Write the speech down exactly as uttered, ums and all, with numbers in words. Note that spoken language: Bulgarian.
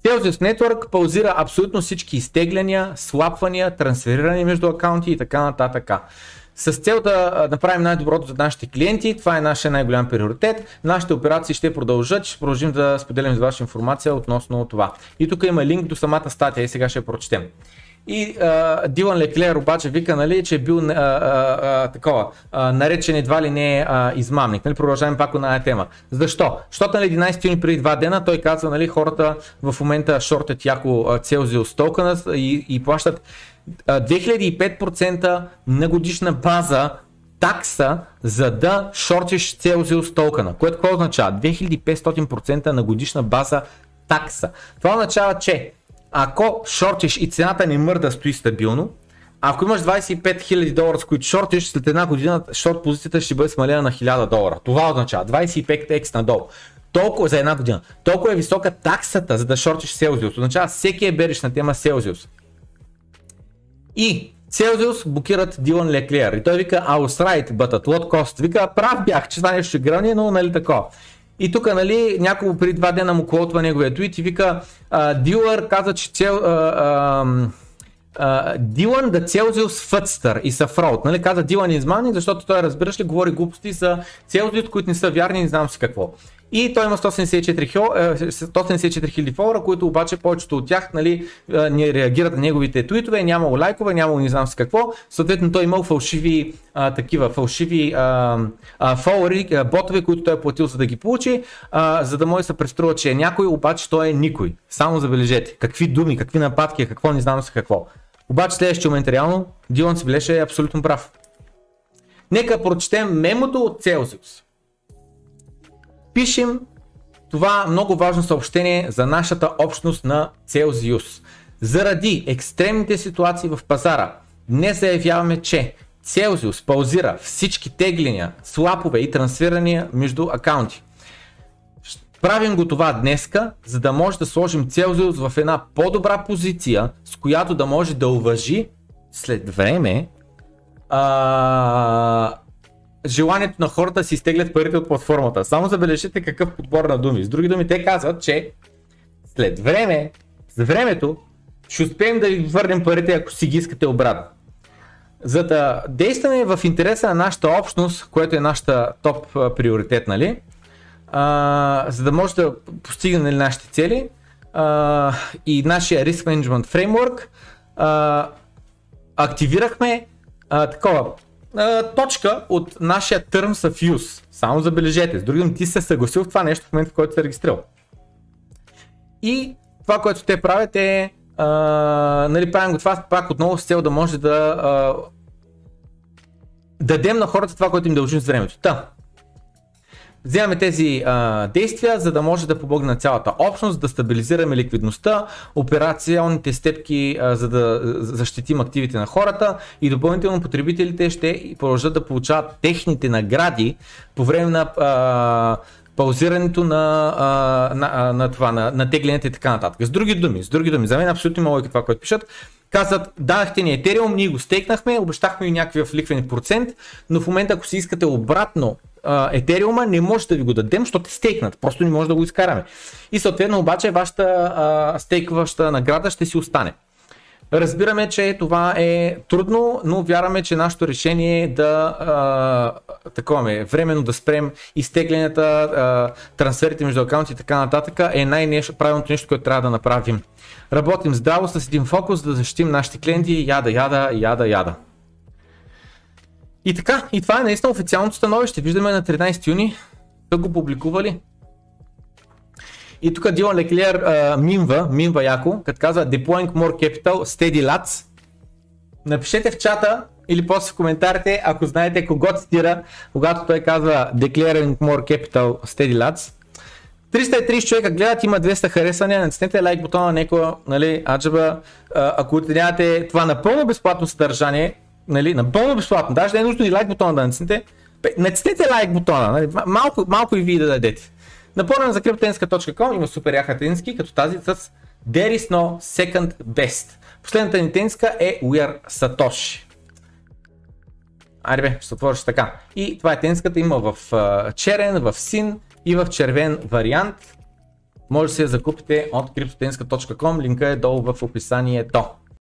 Celsius Network паузира абсолютно всички изтегляния, слапвания, трансферирания между акаунти и така нататък. С цел да направим най-доброто за нашите клиенти, това е нашия най-голям приоритет. Нашите операции ще продължат, ще продължим да споделим с ваша информация относно това. И тук има линк до самата статия и сега ще я прочетем. И а, Дилан Леклер обаче вика, нали, че е бил а, а, а, такова, а, наречен едва ли не а, измамник. Нали, продължаваме пак на тази тема. Защо? Защото на единайсети юни преди два дена той казва, нали, хората в момента шортят яко Celsius токена и, и плащат две хиляди и пет процента на годишна база такса, за да шортиш Celsius токена. Което какво означава? две хиляди и петстотин процента на годишна база такса. Това означава, че ако шортиш и цената не мърда, стои стабилно, ако имаш двайсет и пет хиляди долара, с които шортиш, след една година шорт позицията ще бъде смалена на хиляда долара. Това означава двайсет и пет икс надолу. Толкова за една година. Толкова е висока таксата, за да шортиш Celsius. Означава всеки е бериш на тема Celsius. И Celsius блокират Дилан Леклер. И той вика, I was right, but at what cost? Вика, прав бях, че това нещо ще гръмне, но нали такова. И тук, нали, няколко преди два дена му клотва неговия твит и вика, Дилър каза, че цел... Дилан да Celsius фътстър и са фрод. Нали, каза Дилан измамник, защото той, разбираш ли, говори глупости за Celsius, които не са вярни, не знам си какво. И той има сто седемдесет и четири хиляди фолуъра, които обаче повечето от тях, нали, не реагират на неговите твитове, нямало лайкове, нямало не знам си какво. Съответно той имал фалшиви а, такива, фалшиви а, а, фолуъри, а, ботове, които той е платил за да ги получи, а, за да може да се преструва, че е някой, обаче той е никой. Само забележете, какви думи, какви нападки, какво не знам си какво. Обаче следващия момент реално, Дилан си беше абсолютно прав. Нека прочетем мемото от Celsius. Пишем това много важно съобщение за нашата общност на Celsius. Заради екстремните ситуации в пазара, днес заявяваме, че Celsius паузира всички тегления, слапове и трансферания между акаунти. Правим го това днеска, за да може да сложим Celsius в една по-добра позиция, с която да може да уважи след време а... желанието на хората да си изтеглят парите от платформата. Само забележете какъв подбор на думи. С други думи, те казват, че след време, за времето, ще успеем да ви върнем парите, ако си ги искате обратно. За да действаме в интереса на нашата общност, което е нашата топ приоритет, нали? А, за да може да постигнем, нали, нашите цели а, и нашия Risk Management Framework, а, активирахме а, такова точка от нашия Terms of Use. Само забележете, с други думи, ти се съгласил в това нещо в момента, в който се регистрирал. И това, което те правят е, а, нали, правим го това пак отново с цел да може да а, дадем на хората това, което им дължим с времето. Та, вземаме тези а, действия, за да може да помогне на цялата общност, да стабилизираме ликвидността, операционните степки, а, за да защитим активите на хората и допълнително потребителите ще продължат да получават техните награди по време на а, паузирането на, а, на, на това, на, на теглянето и така нататък. С други думи, с други думи, за мен абсолютно има логика това, което пишат. Казват, дадахте ни Ethereum, ние го стейкнахме, обещахме и някакъв лихвен процент, но в момента, ако си искате обратно Ethereum, не може да ви го дадем, защото е стейкнат, просто не може да го изкараме. И съответно обаче вашата а, стейкваща награда ще си остане. Разбираме, че това е трудно, но вярваме, че нашето решение е да а, таковаме, временно да спрем изтегленията, а, трансферите между акаунти и така нататък е най-правилното нещо, което трябва да направим. Работим здраво с един фокус, да защитим нашите клиенти, яда, яда, яда, яда. И така, и това е наистина официалното становище. Виждаме на тринайсети юни, да го публикували. И тук Дилан Леклер uh, мимва, мимва яко, като казва Deploying more capital, steady lads. Напишете в чата или после в коментарите, ако знаете кого цитира, когато той казва Declaring more capital, steady lads. триста и трийсет човека гледат, има двеста харесвания, натиснете лайк бутона на некоя, нали, аджаба, ако оценявате това напълно безплатно съдържание, нали, напълно безплатно, даже не е нужно и лайк бутона да натиснете, натиснете лайк бутона, нали, малко, малко и вие да дадете. Напълнен за криптотенска точка ком има супер яха тенски, като тази с There is no second best. Последната ни тенска е We are Satoshi. Айде бе, ще се отвориш така. И това е тенската, има в uh, черен, в син и в червен вариант. може да си я закупите от cryptotenska точка com, линка е долу в описанието.